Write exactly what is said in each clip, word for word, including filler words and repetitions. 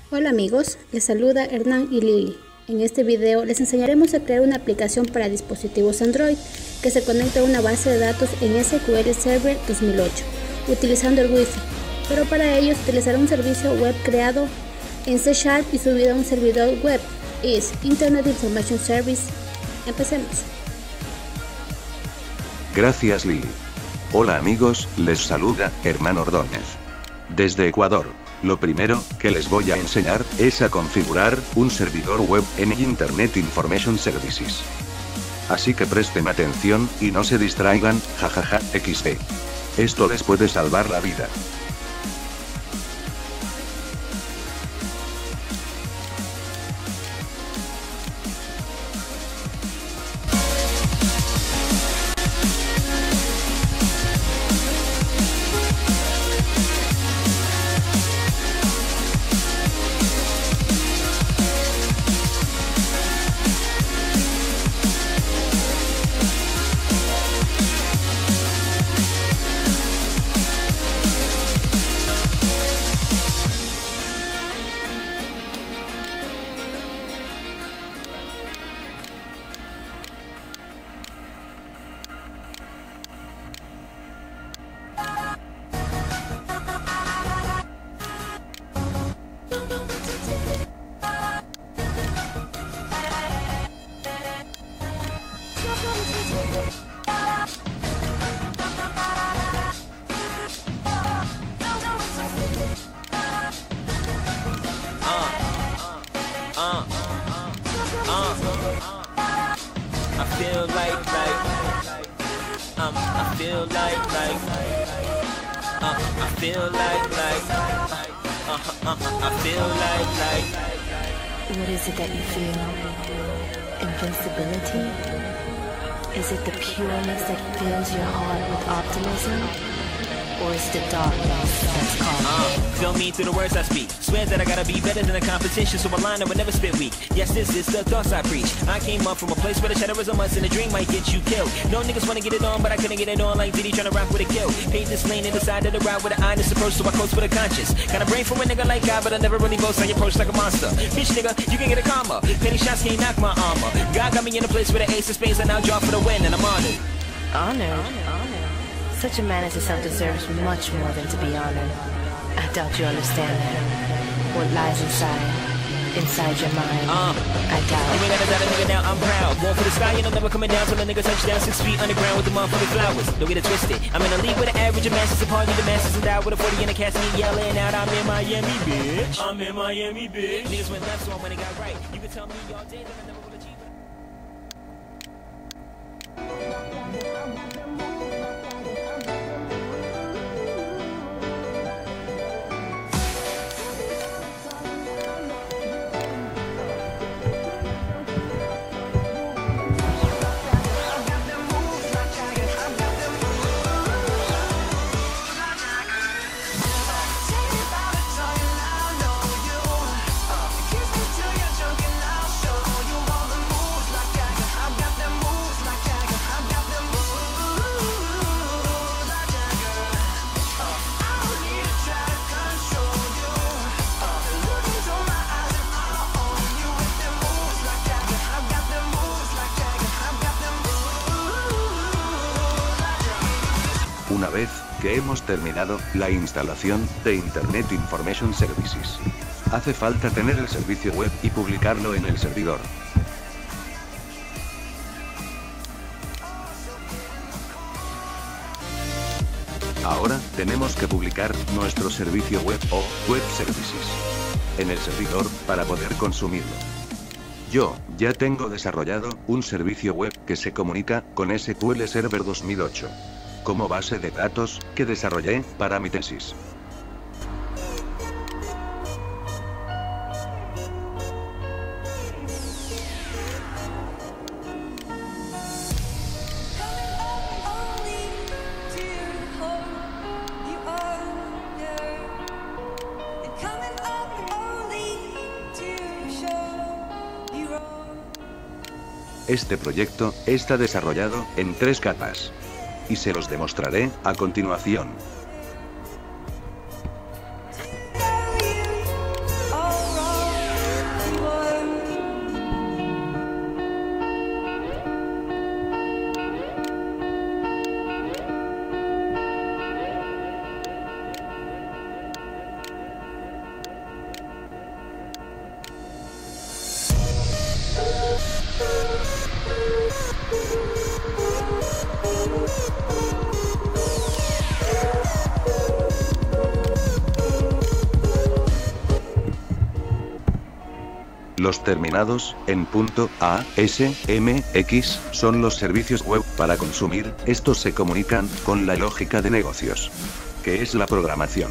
Hola amigos, les saluda Hernán y Lili. En este video les enseñaremos a crear una aplicación para dispositivos Android que se conecta a una base de datos en S Q L Server dos mil ocho utilizando el Wi-Fi, pero para ello utilizará un servicio web creado en C Sharp y subido a un servidor web, es Internet Information Service. Empecemos. Gracias Lili. Hola amigos, les saluda Hernán Ordóñez. Desde Ecuador. Lo primero que les voy a enseñar es a configurar un servidor web en Internet Information Services. Así que presten atención y no se distraigan, jajaja, equis de. Esto les puede salvar la vida. I feel like, like, um, I feel like, like, uh, I feel like, like, uh, uh, uh, I feel like, like. What is it that you feel? Invincibility? Is it the pureness that fills your heart with optimism? Or is the darkness that's calling? Uh, feel me through the words I speak. Swear that I gotta be better than the competition, so a line that would never spit weak. Yes, this is the thoughts I preach. I came up from a place where the shadow is a must and a dream might get you killed. No niggas wanna get it on, but I couldn't get it on like Diddy tryna rock with a kill. Paid this lane and decided to ride with an honest approach, so I coast with a conscience. Got a brain for a nigga like God, but I never really boast. I approach like a monster. Bitch nigga, you can get a comma. Penny shots can't knock my armor. God got me in a place where the ace of spades and now draw for the win, and I'm honored. Honored? Honored. Such a man as yourself deserves much more than to be honored. I doubt you understand that. What lies inside, inside your mind, uh, I doubt. You ain't gotta doubt a nigga now, I'm proud. Born for the sky, and I'm never coming down till a nigga touch down six feet underground with the motherfucking flowers. Don't get it twisted. I'm in a league with the average of masses upon you, the masses and die with a forty in the cast me yelling out, I'm in Miami, bitch. I'm in Miami, bitch. Niggas went left, so I went and got right. You can tell me all day that I never will achieve it. Una vez que hemos terminado la instalación de Internet Information Services, hace falta tener el servicio web y publicarlo en el servidor. Ahora tenemos que publicar nuestro servicio web o web services en el servidor para poder consumirlo. Yo ya tengo desarrollado un servicio web que se comunica con S Q L Server dos mil ocho. Como base de datos, que desarrollé para mi tesis. Este proyecto está desarrollado en tres capas. Y se los demostraré a continuación. Los terminados en .a, s, m, x son los servicios web para consumir. Estos se comunican con la lógica de negocios, que es la programación.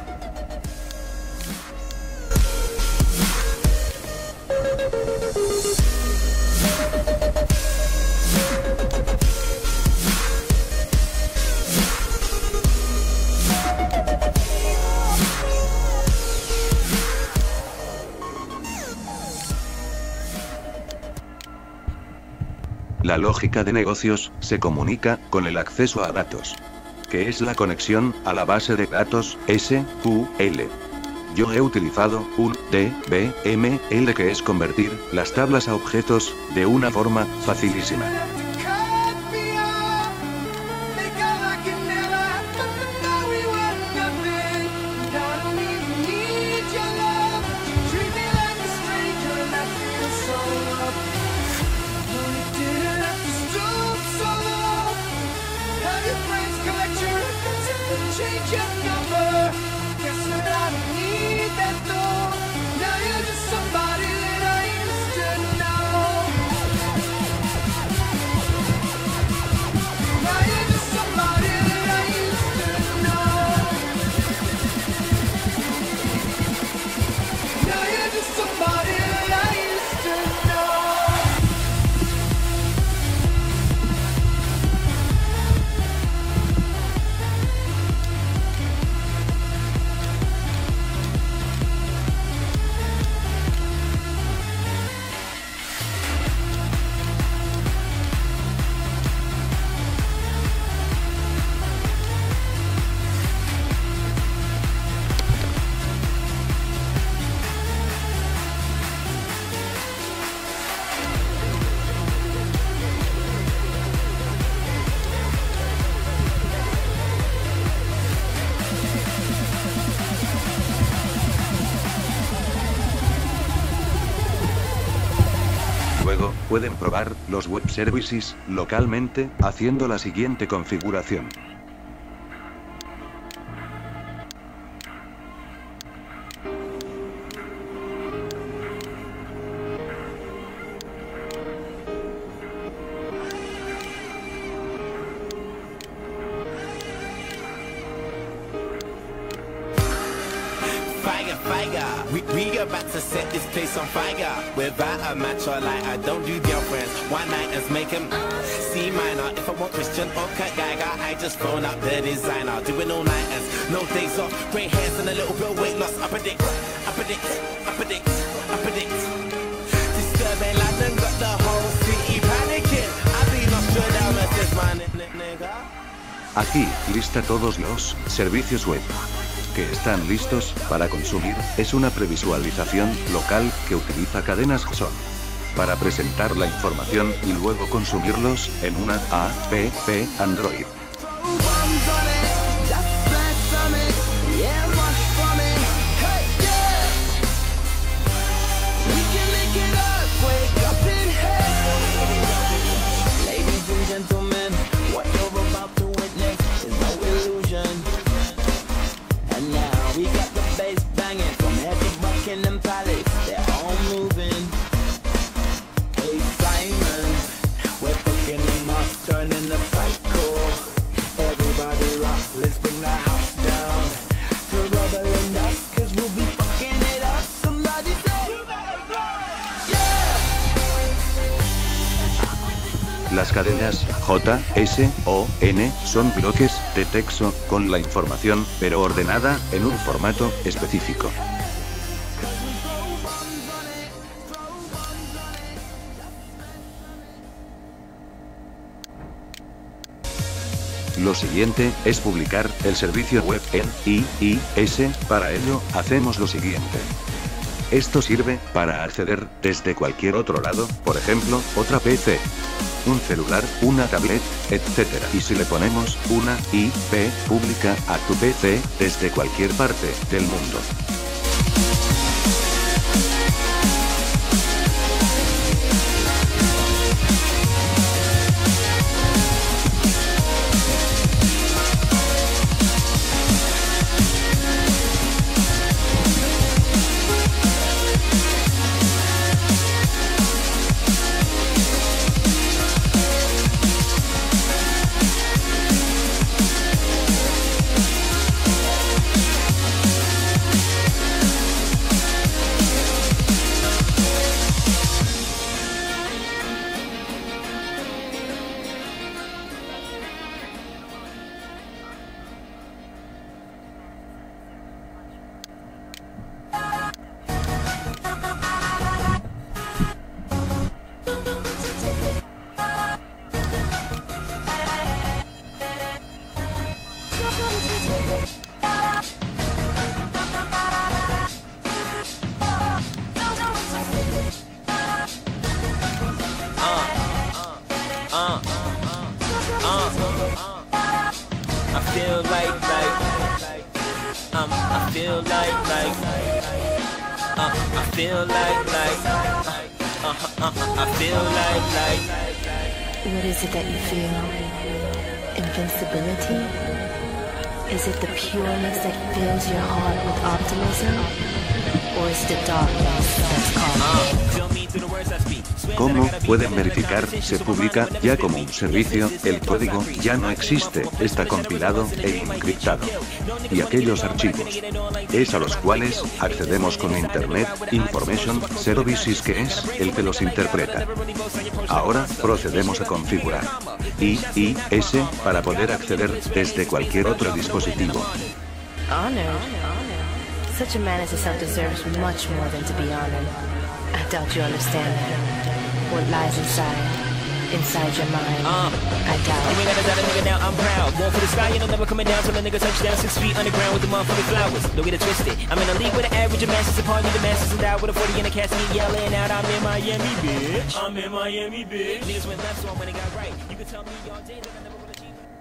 La lógica de negocios se comunica con el acceso a datos, que es la conexión a la base de datos S Q L. Yo he utilizado un D B M L, que es convertir las tablas a objetos de una forma facilísima. Luego, pueden probar los web services localmente, haciendo la siguiente configuración. Fire, fire, we, we about to set this place on fire. Without a match or light, I don't do girlfriends. One night and make him C minor. If I want Christian or Kurt Geiger, I just phone up the designer. Doing all nighters, no days off. Grey hairs and a little bit of weight loss. I predict, I predict, I predict, I predict. Disturbing London got the whole city panicking. I've been Nostradamus, this man, nigga. Aquí lista todos los servicios web que están listos para consumir. Es una previsualización local que utiliza cadenas J S O N para presentar la información y luego consumirlos en una app Android. Las cadenas J S O N son bloques de texto con la información, pero ordenada en un formato específico. Lo siguiente es publicar el servicio web en I I S. Para ello, hacemos lo siguiente. Esto sirve para acceder desde cualquier otro lado, por ejemplo, otra P C, un celular, una tablet, etcétera. Y si le ponemos una I P pública a tu P C desde cualquier parte del mundo. I feel like, like, uh, uh, uh, I feel like, like. What is it that you feel? Invincibility? Is it the pureness that fills your heart with optimism? Or is it the darkness that's calling? ¿Cómo pueden verificar? Se publica ya como un servicio, el código ya no existe, está compilado e encriptado. Y aquellos archivos es a los cuales accedemos con Internet Information Services, que es el que los interpreta. Ahora procedemos a configurar I I S para poder acceder desde cualquier otro dispositivo. Honored? Such a man as yourself deserves much more than to be honored. I doubt you understand that. What lies inside, inside your mind, uh, I doubt. You ain't gotta doubt a nigga now, I'm proud. Going for the sky and I'm never coming down till the nigga touch down six feet underground with the motherfucking flowers. Don't get it twisted. I'm in a league with the average of masses upon you, the masses and die with a forty in a casket yelling out, I'm in Miami, bitch. I'm in Miami, bitch. Niggas went left, so I'm when it got right. You can tell me all day that I never will achieve it.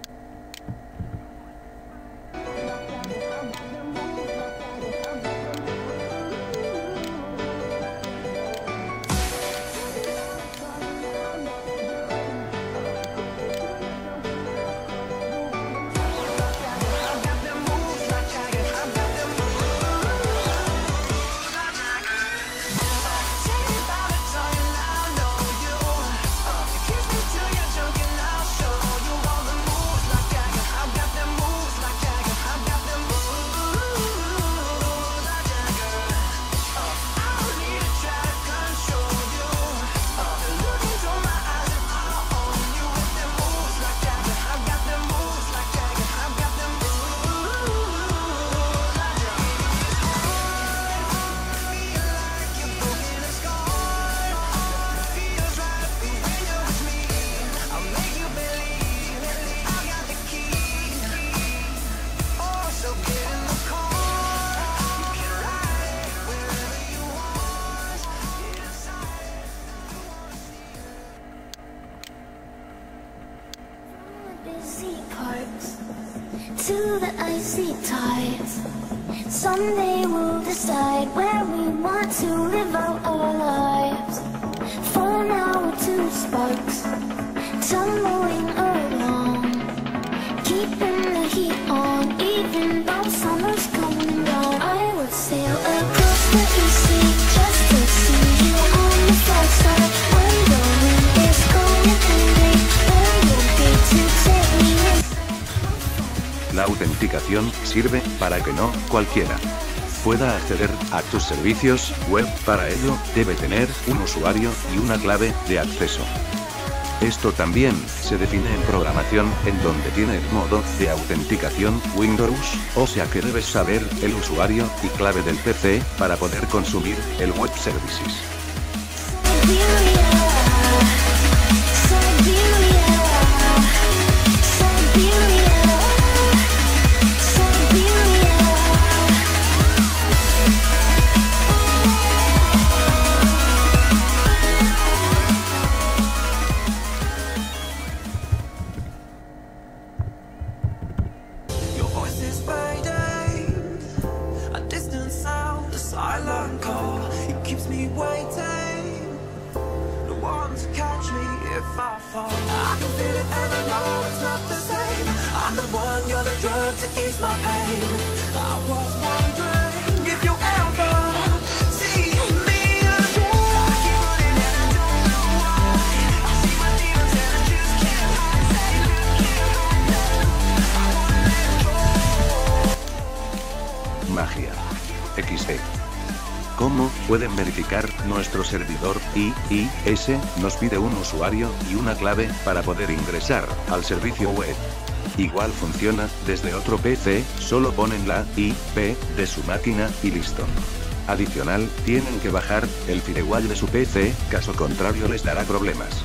To the icy tides. Someday we'll decide where we want to live out our lives. For now we're two sparks, tumbling along, keeping the heat on, even though summer's coming down. I would sail across the sea just to see you on the far side. When the wind is cold and angry, where you'll be to take me with. La autenticación sirve para que no cualquiera pueda acceder a tus servicios web. Para ello, debe tener un usuario y una clave de acceso. Esto también se define en programación, en donde tiene el modo de autenticación Windows, o sea que debes saber el usuario y clave del P C para poder consumir el web services. Magia. equis de. ¿Cómo pueden verificar? Nuestro servidor I I S nos pide un usuario y una clave para poder ingresar al servicio web. Igual funciona desde otro P C, solo ponen la I P de su máquina y listo. Adicional, tienen que bajar el firewall de su P C, caso contrario les dará problemas.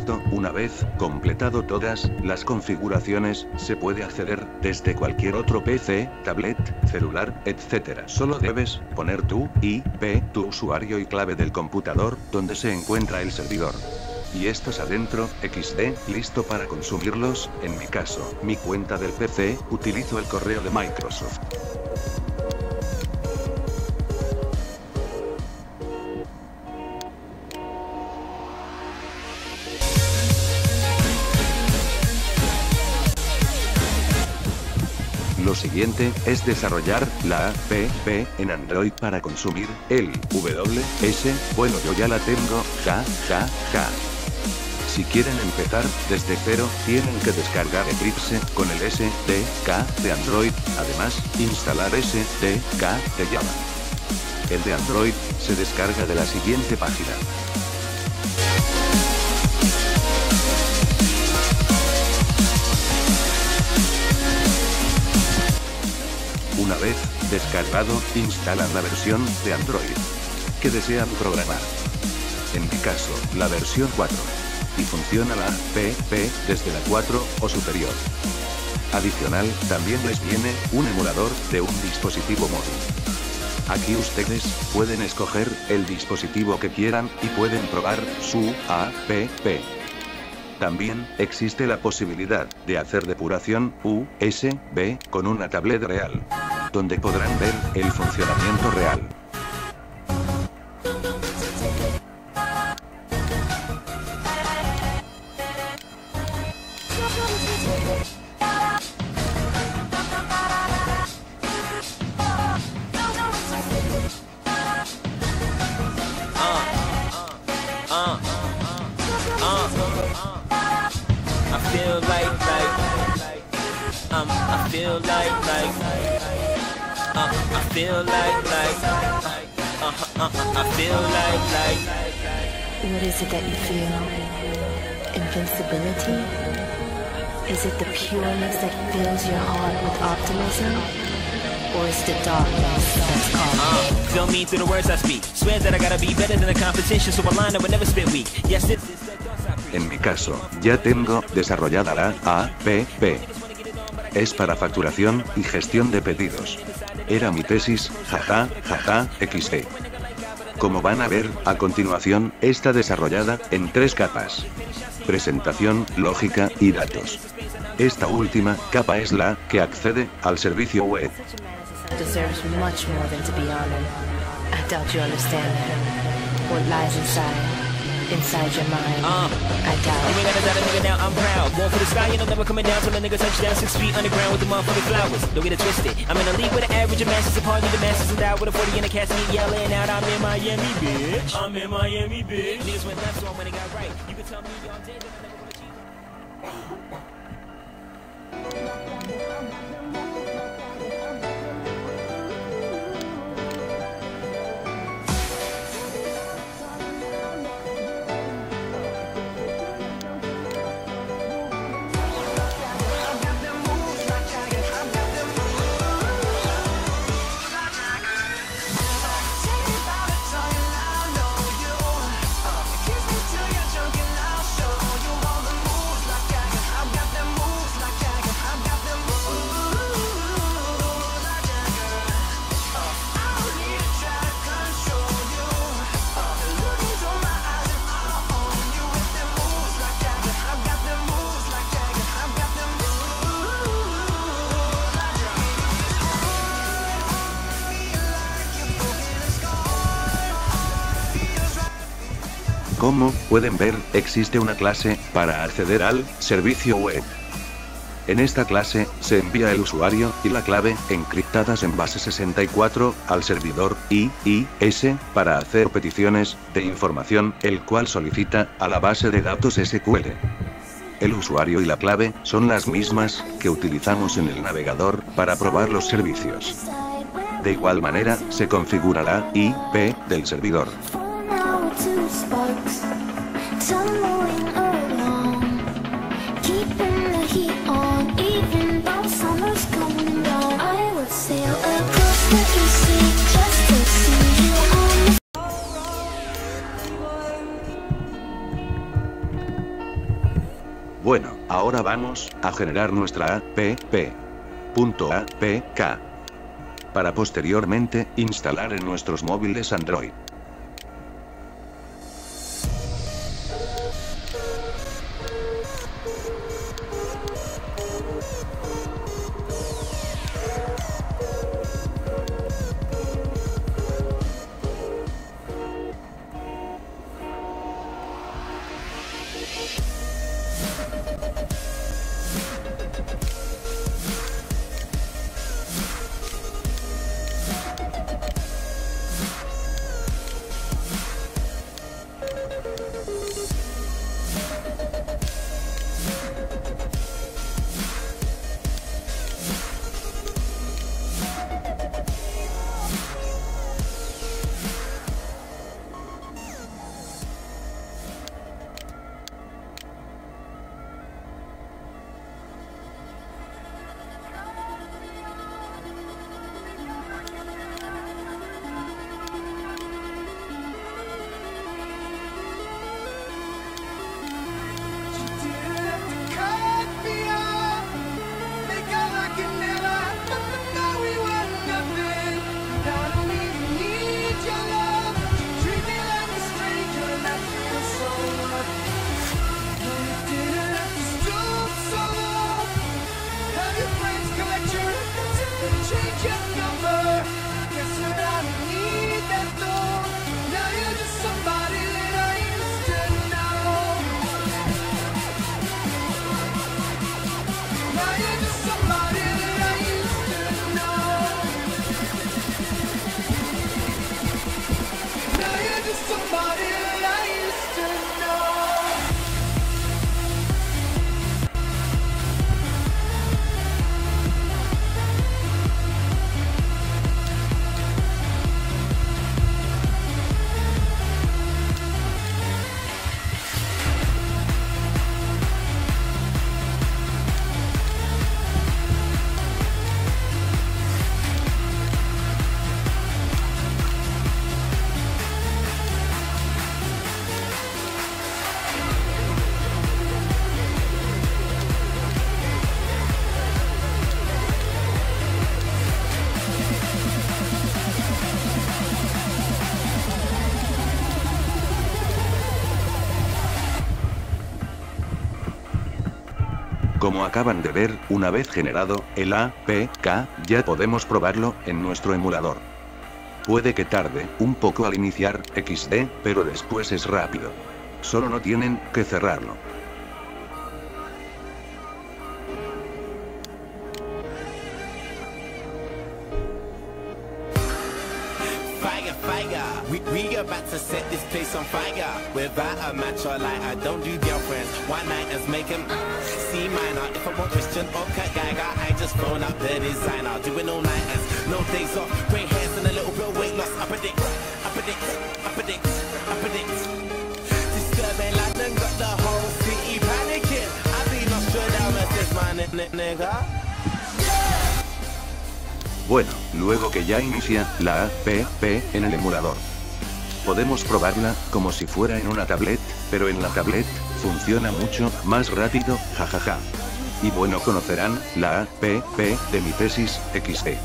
esto, una vez completado todas las configuraciones, se puede acceder desde cualquier otro P C, tablet, celular, etcétera. Solo debes poner tu I P, tu usuario y clave del computador, donde se encuentra el servidor. Y estás adentro, equis de, listo para consumirlos. En mi caso, mi cuenta del P C, utilizo el correo de Microsoft. Lo siguiente es desarrollar la app en Android para consumir el W S. Bueno, yo ya la tengo, ja, ja, ja. Si quieren empezar desde cero, tienen que descargar Eclipse con el S D K de Android, además, instalar S D K de Java. El de Android se descarga de la siguiente página. Una vez descargado, instalan la versión de Android que desean programar. En mi caso, la versión cuatro. Y funciona la app desde la cuatro o superior. Adicional, también les viene un emulador de un dispositivo móvil. Aquí ustedes pueden escoger el dispositivo que quieran y pueden probar su app. También existe la posibilidad de hacer depuración U S B con una tablet real, donde podrán ver el funcionamiento real. What is it that you feel? Invincibility? Is it the pureness that fills your heart with optimism? Or is the darkness that's calling? Uh, feel me through the words I speak. Swear that I gotta be better than the competition, so I line up and never spit weak. Yes, it's the thoughts I preach. En mi caso, ya tengo desarrollada la app. Es para facturación y gestión de pedidos. Era mi tesis, jaja, jaja, equis de. Como van a ver, a continuación, está desarrollada en tres capas. Presentación, lógica y datos. Esta última capa es la que accede al servicio web. Deserves much more than to be honored. I doubt you understand that. What lies inside, inside your mind. Uh, I doubt. You ain't gotta doubt a nigga now, I'm proud. Born for the sky, you know never coming down till a nigga touch down six feet underground with the motherfucking flowers. Don't get it twisted. I'm in a league with an average of masses upon you, the masses and die with a forty in a casket yelling out, I'm in Miami, bitch. I'm in Miami, bitch. Niggas went left, so when they got right. You can tell me y'all dead, but I never wanna cheat. Como pueden ver, existe una clase para acceder al servicio web. En esta clase, se envía el usuario y la clave, encriptadas en base sesenta y cuatro, al servidor I I S, para hacer peticiones de información, el cual solicita a la base de datos ese cu ele. El usuario y la clave son las mismas que utilizamos en el navegador para probar los servicios. De igual manera, se configura la I P del servidor. Sparks tumbling along, keeping the heat on, even though summer's coming down. I would sail across the sea just to see you on the vamos a generar nuestra app.apk para posteriormente instalar en nuestros móviles Android. Como acaban de ver, una vez generado el A P K, ya podemos probarlo en nuestro emulador. Puede que tarde un poco al iniciar, equis de, pero después es rápido. Solo no tienen que cerrarlo. We, we about to set this place on fire. Without a match or light, I don't do girlfriends. One nighters make them C minor. If I want Christian or Kurt Geiger, I just phone up the designer. Doing all nighters, no days off. Grey hairs and a little bit of weight loss. I predict, I predict, I predict, I predict. Disturbing London got the whole city panicking. I've been Australia versus my nigga. Bueno, luego que ya inicia la app en el emulador, podemos probarla como si fuera en una tablet, pero en la tablet funciona mucho más rápido, jajaja. Y bueno, conocerán la app de mi tesis equis de.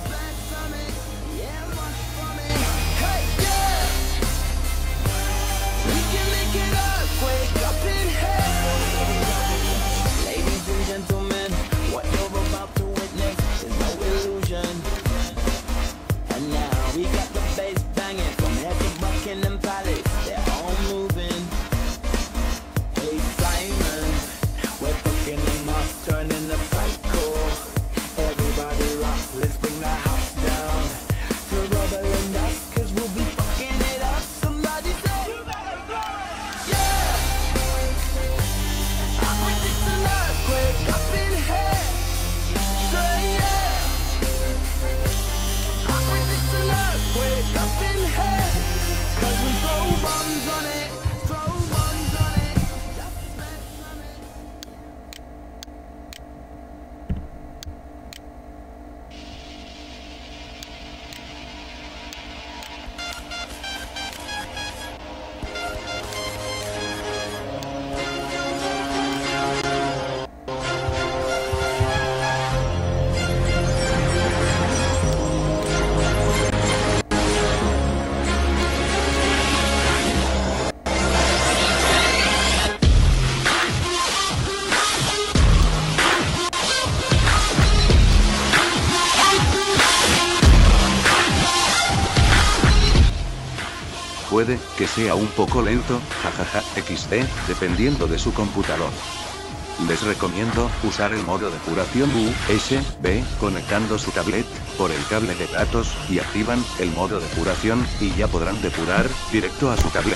Turning the cycle, everybody rock, let's bring the house. puede que sea un poco lento, jajaja, equis de, dependiendo de su computador. Les recomiendo usar el modo depuración U S B, conectando su tablet por el cable de datos, y activan el modo depuración, y ya podrán depurar directo a su tablet.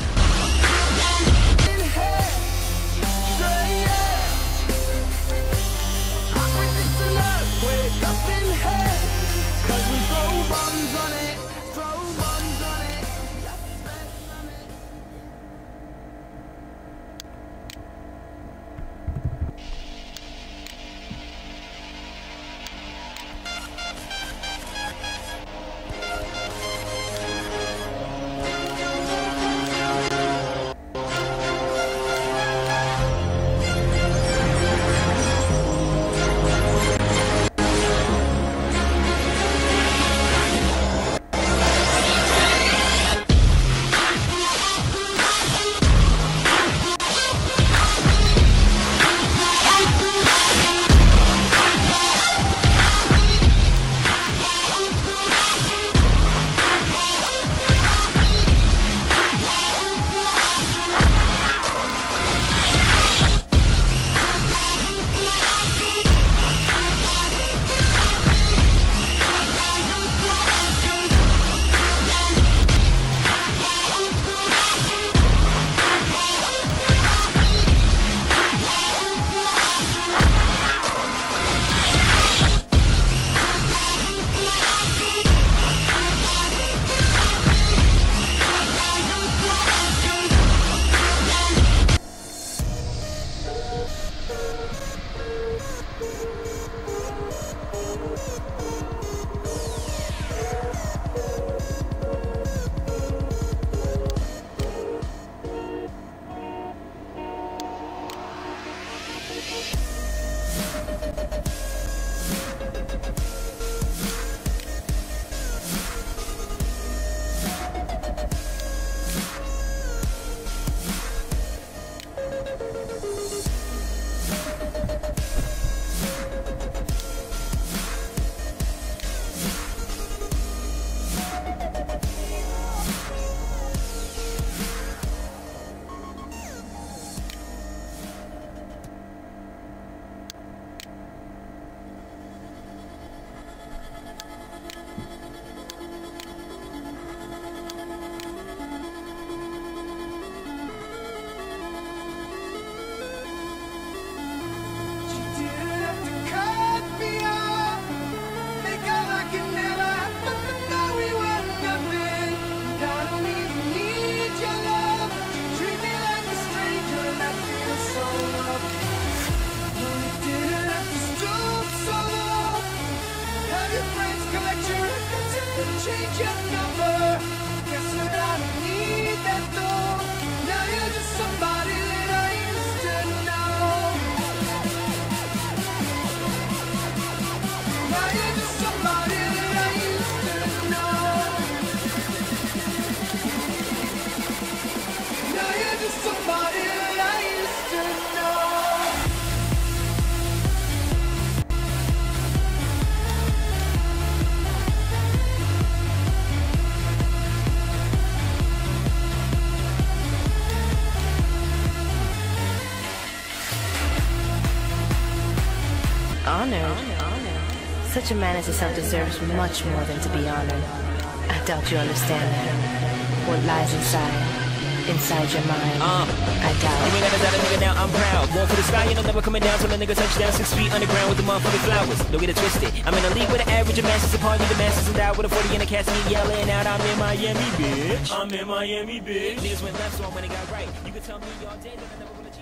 Honored? Such a man as yourself deserves much more than to be honored. I doubt you understand that. What lies inside, inside your mind. Uh, I doubt. You ain't never got a nigga now, I'm proud. Born for the sky, and I'm never coming down till a nigga touch down six feet underground with the motherfucking flowers. Don't get it twisted. I'm in a league with the average of masses upon you, the masses endowed with a forty in the cast me yelling out, I'm in Miami, bitch. I'm in Miami, bitch. Niggas went left, so when they got right. You can tell me all day that I never will achieve.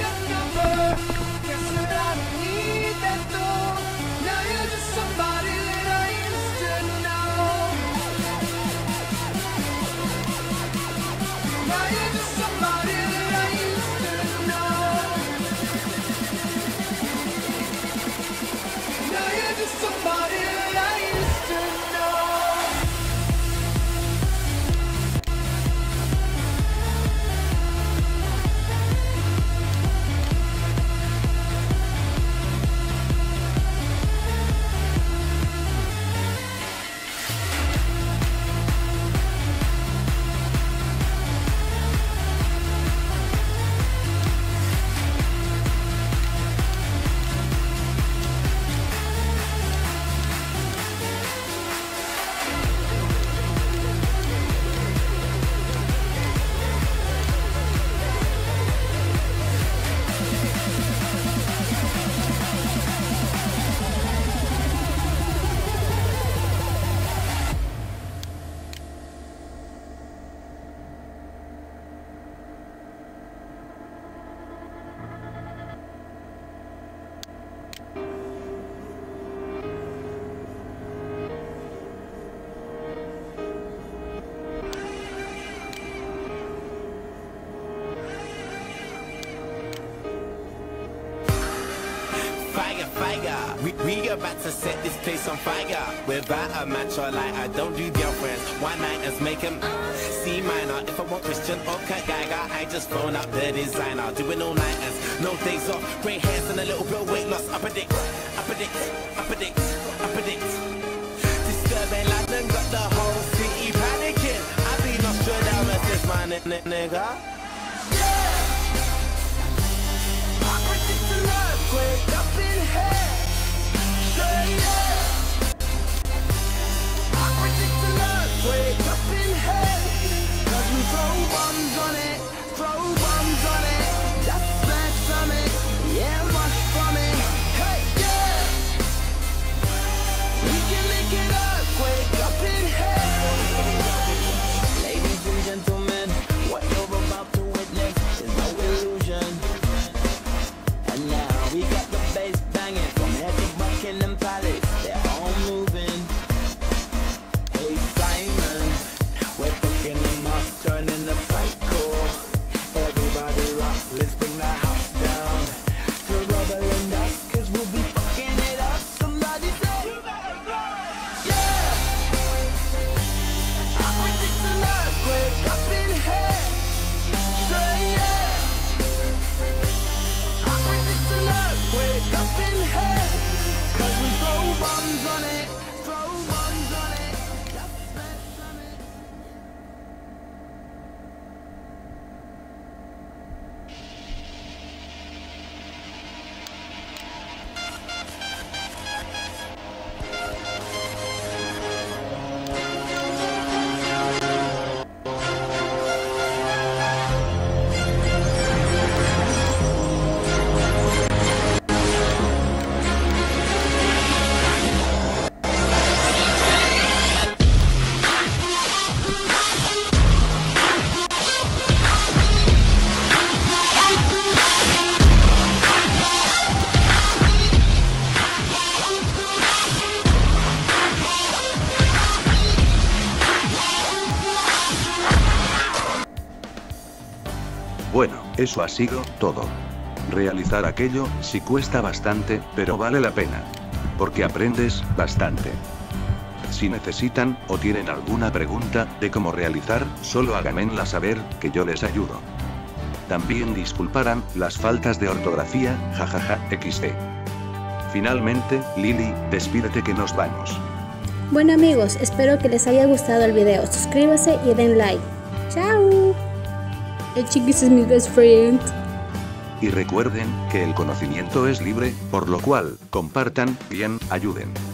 get number. Guess that I don't need that though. Now you're just somebody that I used to know. Now you're just somebody that I used to know. Now you're just somebody that I used to know. Fire, fire, we, we about to set this place on fire. Without a match or light, I don't do girlfriends. One nighters make them C minor. If I want Christian or Kat Geiger, I just phone up the designer. Doing all nighters, no days off. Grey hairs and a little bit of weight loss. I predict, I predict, I predict, I predict. Disturbing London got the whole city panicking. I be Nostradamus, is my n n nigga. Wake up in here, say yeah. I predict an earthquake up in here. Cause we throw bombs on it, throw bombs on it. Just smash from it, yeah, much from it. Hey, yeah. We can make an earthquake up in here. Ladies and gentlemen, what you're about to witness is no illusion. And now we got the bass banging from head to Buckingham Palace. They're all moving. Hey Simon, we're cooking them up, turning the fight cool. Everybody rock, let's bring the house down to rubble and dust, cause we'll be fucking it up. Somebody say, Yeah. I predict an earthquake up in here, say yeah. I predict an earthquake up in here. Cause we throw bombs on it, throw bombs on it. Just smash from it. Bueno, eso ha sido todo. Realizar aquello sí cuesta bastante, pero vale la pena. Porque aprendes bastante. Si necesitan, o tienen alguna pregunta, de cómo realizar, solo háganmela saber, que yo les ayudo. También disculparán, las faltas de ortografía, jajaja, equis de. Finalmente, Lily, despídete que nos vamos. Bueno amigos, espero que les haya gustado el video. Suscríbanse y den like. ¡Chao! El chiquis es mi best friend. Y recuerden, que el conocimiento es libre, por lo cual, compartan, bien, ayuden.